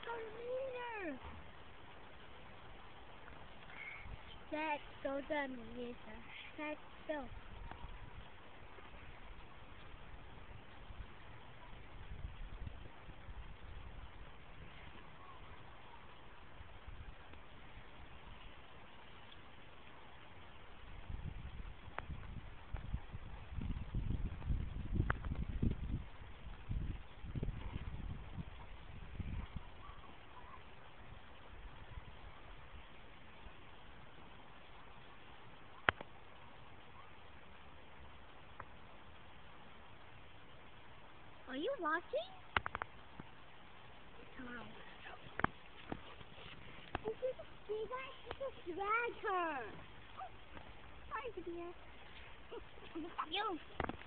Demeter. That's so Demeter. That's so. Are you watching? Oh. This is a big one. Just drag her. Sorry, Demeter. You.